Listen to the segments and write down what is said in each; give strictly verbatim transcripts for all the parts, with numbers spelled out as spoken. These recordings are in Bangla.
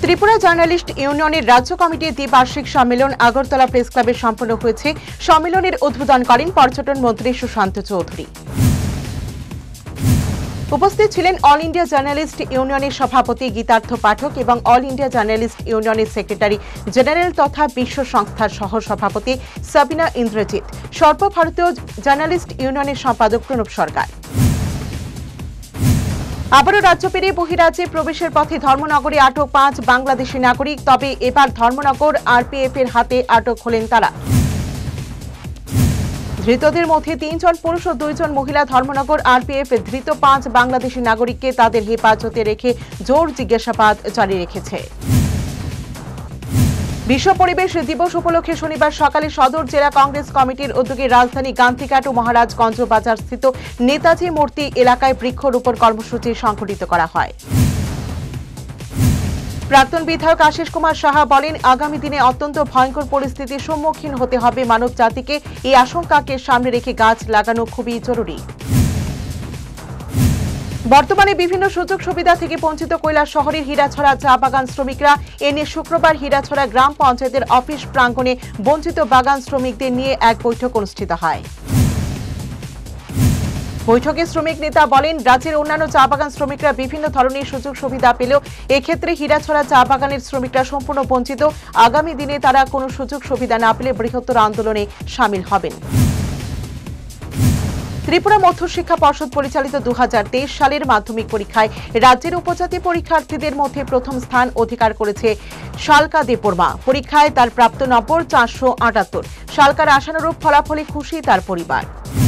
ত্রিপুরা জার্নালিস্ট ইউনিয়নের রাজ্য কমিটির দ্বিবার্ষিক সম্মেলন আগরতলা প্রেস ক্লাবে সম্পন্ন হয়েছে। সম্মেলনের উদ্বোধন করেন পর্যটন মন্ত্রী সুশান্ত চৌধুরী। উপস্থিত ছিলেন অল ইন্ডিয়া জার্নালিস্ট ইউনিয়নের সভাপতি গীতার্থ পাঠক এবং অল ইন্ডিয়া জার্নালিস্ট ইউনিয়নের সেক্রেটারি জেনারেল তথা বিশ্ব সংস্থার সহ সভাপতি সাবিনা ইন্দ্রজিৎ, সর্বভারতীয় জার্নালিস্ট ইউনিয়নের সম্পাদক প্রণব সরকার। আবারও রাজ্য পেরিয়ে বহিরাজ্যে প্রবেশের পথে ধর্মনগরে আটক পাঁচ বাংলাদেশি নাগরিক। তবে এবার ধর্মনগর আরপিএফ এর হাতে আটক হলেন তারা। ধৃতদের মধ্যে তিনজন পুরুষ ও দুইজন মহিলা। ধর্মনগর আরপিএফ ধৃত পাঁচ বাংলাদেশি নাগরিককে তাদের হেফাজতে রেখে জোর জিজ্ঞাসাবাদ জারি রেখেছে। বিশ্ব পরিবেশ দিবস উপলক্ষে শনিবার সকালে সদর জেলা কংগ্রেস কমিটির উদ্যোগে রাজধানী গান্ধীঘাট ও মহারাজগঞ্জ বাজার স্থিত নেতাজি মূর্তি এলাকায় বৃক্ষরোপণ কর্মসূচি সংঘটিত করা হয়। প্রাক্তন বিধায়ক আশিস কুমার সাহা বলেন, আগামী দিনে অত্যন্ত ভয়ঙ্কর পরিস্থিতির সম্মুখীন হতে হবে মানব জাতিকে। এই আশঙ্কাকে সামনে রেখে গাছ লাগানো খুবই জরুরি। বর্তমানে বিভিন্ন সুযোগ সুবিধা থেকে বঞ্চিত কৈলাস শহরের হীরাছড়া চা বাগান শ্রমিকরা। এ নিয়ে শুক্রবার হীরাছড়া গ্রাম পঞ্চায়েতের অফিস প্রাঙ্গণে বঞ্চিত বাগান শ্রমিকদের নিয়ে এক বৈঠক অনুষ্ঠিত হয়। বৈঠকে শ্রমিক নেতা বলেন, রাজ্যের অন্যান্য চা বাগান শ্রমিকরা বিভিন্ন ধরনের সুযোগ সুবিধা পেলেও এক্ষেত্রে হীরাছড়া চা বাগানের শ্রমিকরা সম্পূর্ণ বঞ্চিত। আগামী দিনে তারা কোনো সুযোগ সুবিধা না পেলে বৃহত্তর আন্দোলনে সামিল হবেন। ত্রিপুরা মধ্যশিক্ষা পর্ষদ পরিচালিত দু হাজার তেইশ সালের মাধ্যমিক পরীক্ষায় রাজ্যের উপজাতি পরীক্ষার্থীদের মধ্যে প্রথম স্থান অধিকার করেছে শালকা দেপরমা। পরীক্ষায় তার প্রাপ্ত নম্বর চারশো আটাত্তর। শালকার আশানুরূপ ফলাফলে খুশি তার পরিবার।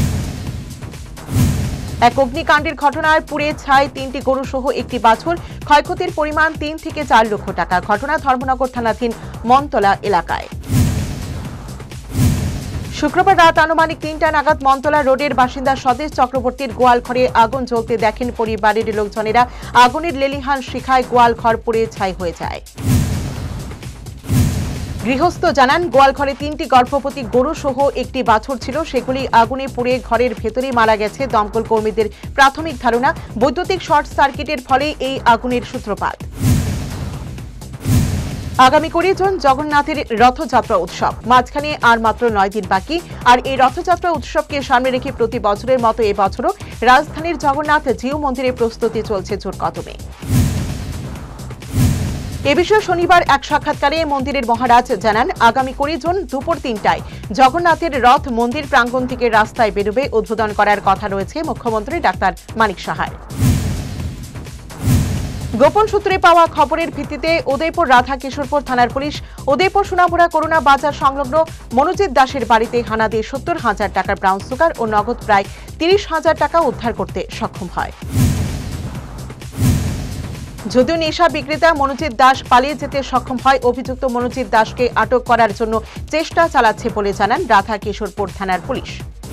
এক অগ্নিকাণ্ডের ঘটনায় পুড়ে ছাই তিনটি গরু সহ একটি বাছুর। ক্ষয়ক্ষতির পরিমাণ তিন থেকে চার লক্ষ টাকা। ঘটনা ধর্মনগর থানাধীন মনতলা এলাকায়। শুক্রবার রাত আনুমানিক তিনটা নাগাদ মনতলা রোডের বাসিন্দা স্বদেশ চক্রবর্তীর গোয়ালঘরে আগুন জ্বলতে দেখেন পরিবারের লোকজনেরা। আগুনের লেলিহান শিখায় গোয়ালঘর পুড়ে ছাই হয়ে যায়। গৃহস্থ জানান, গোয়ালঘরে তিনটি গর্ভবতী গরু সহ একটি বাছুর ছিল। সেগুলি আগুনে পুড়ে ঘরের ভেতরে মারা গেছে। দমকল কর্মীদের প্রাথমিক ধারণা, বৈদ্যুতিক শর্ট সার্কিটের ফলে এই আগুনের সূত্রপাত। আগামী কুড়ি জুন জগন্নাথের রথযাত্রা উৎসব। মাঝখানে আর মাত্র নয় দিন বাকি। আর এই রথযাত্রা উৎসবকে সামনে রেখে প্রতি বছরের মতো এবছরও রাজধানীর জগন্নাথ জিউ মন্দিরে প্রস্তুতি চলছে জোর কদমে। এ বিষয়ে শনিবার এক সাক্ষাৎকারে মন্দিরের মহারাজ জানান, আগামী কুড়ি জুন দুপুর তিনটায় জগন্নাথের রথ মন্দির প্রাঙ্গণ থেকে রাস্তায় বেরোবে। উদ্বোধন করার কথা রয়েছে মুখ্যমন্ত্রী ডাক্তার মানিক সাহার। গোপন সূত্রে পাওয়া খবরের ভিত্তিতে উদয়পুর রাধা কিশোরপুর থানার পুলিশ উদয়পুর সোনামুড়া করুণা বাজার সংলগ্ন মনোজিৎ দাসের বাড়িতে হানা দিয়ে সত্তর হাজার টাকার ব্রাউন সুগার ও নগদ প্রায় তিরিশ হাজার টাকা উদ্ধার করতে সক্ষম হয়। যদিও নেশা বিক্রেতা মনোজিৎ দাস পালিয়ে যেতে সক্ষম হয়, অভিযুক্ত মনোজিৎ দাসকে আটক করার জন্য চেষ্টা চালাচ্ছে বলে জানান রাধা কিশোরপুর থানার পুলিশ।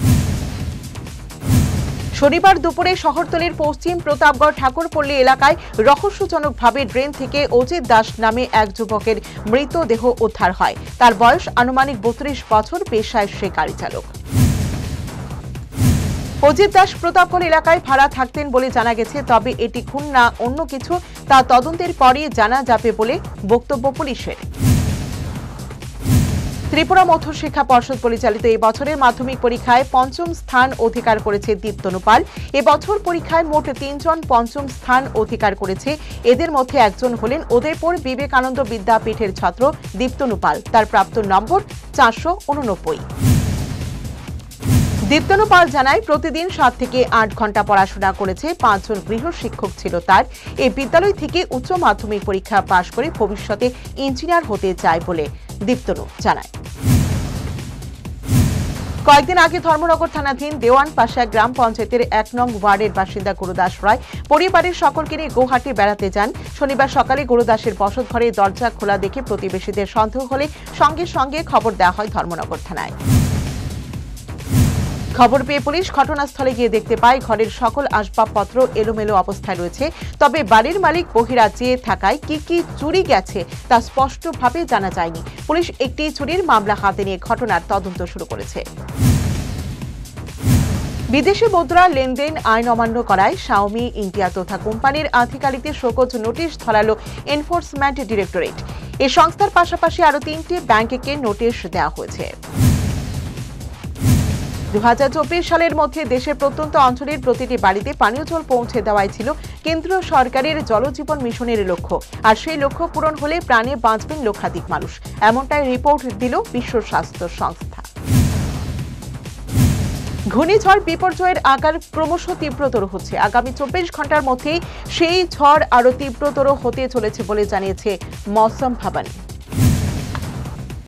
শনিবার দুপুরে শহরতলির পশ্চিম প্রতাপগড় ঠাকুরপল্লী এলাকায় রহস্যজনকভাবে ড্রেন থেকে অজিত দাস নামে এক যুবকের মৃতদেহ উদ্ধার হয়। তার বয়স আনুমানিক বত্রিশ বছর, পেশায় সে গাড়ি চালক। অজিত দাস প্রতাপগড় এলাকায় ভাড়া থাকতেন বলে জানা গেছে। তবে এটি খুন না অন্য কিছু তা তদন্তের পরই জানা যাবে বলে বক্তব্য পুলিশের। ত্রিপুরা মধ্যশিক্ষা পর্ষদ পরিচালিত এই বছরের মাধ্যমিক পরীক্ষায় পঞ্চম স্থান অধিকার করেছে দীপ্তনু পাল। এবছর পরীক্ষায় মোট তিনজন পঞ্চম স্থান অধিকার করেছে। এদের মধ্যে একজন হলেন উদয়পুর বিবেকানন্দ বিদ্যাপীঠের ছাত্র দীপ্তনু পাল। তার প্রাপ্ত নম্বর চারশো উননব্বই। দীপ্তনু পাল জানায়, প্রতিদিন সাত থেকে আট ঘন্টা পড়াশোনা করেছে। পাঁচজন গৃহ শিক্ষক ছিল তার। এই বিদ্যালয় থেকে উচ্চ মাধ্যমিক পরীক্ষা পাশ করে ভবিষ্যতে ইঞ্জিনিয়ার হতে চায় বলে দীপ্তনু জানায়। কয়েকদিন আগে ধর্মনগর থানাধীন দেওয়ান পাশা গ্রাম পঞ্চায়েতের এক নং ওয়ার্ডের বাসিন্দা গুরুদাস রায় পরিবারের সকলকে নিয়ে গৌহাটি বেড়াতে যান। শনিবার সকালে গুরুদাসের বসত ঘরে দরজা খোলা দেখে প্রতিবেশীদের সন্দেহ হলে সঙ্গে সঙ্গে খবর দেওয়া হয় ধর্মনগর থানায়। খবর পেয়ে পুলিশ ঘটনাস্থলে গিয়ে দেখতে পায় ঘরের সকল আসবাবপত্র এলোমেলো অবস্থায় রয়েছে। তবে বাড়ির মালিক বহিরাজ্যে থাকায় কি কি চুরি গেছে তা স্পষ্টভাবে জানা যায়নি। পুলিশ একটি চুরির মামলা হাতে নিয়ে ঘটনার তদন্ত শুরু করেছে। বিদেশি মুদ্রা লেনদেন আইন অমান্য করায় শাওমি ইন্ডিয়া তথা কোম্পানির আধিকারিকদের শোকজ নোটিশ ধরালো এনফোর্সমেন্ট ডিরেক্টরেট। এই সংস্থার পাশাপাশি আরো তিনটি ব্যাংককে নোটিশ দেওয়া হয়েছে। দু হাজার চব্বিশ সালের মধ্যে দেশের প্রত্যন্ত অঞ্চলের প্রতিটি বাড়িতে পানীয় জল পৌঁছে দেওয়াই ছিল কেন্দ্রীয় সরকারের জলজীবন মিশনের লক্ষ্য। আর সেই লক্ষ্য পূরণ হলে প্রাণে বাঁচবেন লক্ষাধিক মানুষ, এমনটাই রিপোর্ট দিল বিশ্ব স্বাস্থ্য সংস্থা। ঘূর্ণিঝড় বিপর্যয়ের আকার ক্রমশ তীব্রতর হচ্ছে। আগামী চব্বিশ ঘন্টার মধ্যেই সেই ঝড় আরো তীব্রতর হতে চলেছে বলে জানিয়েছে মৌসম ভবন।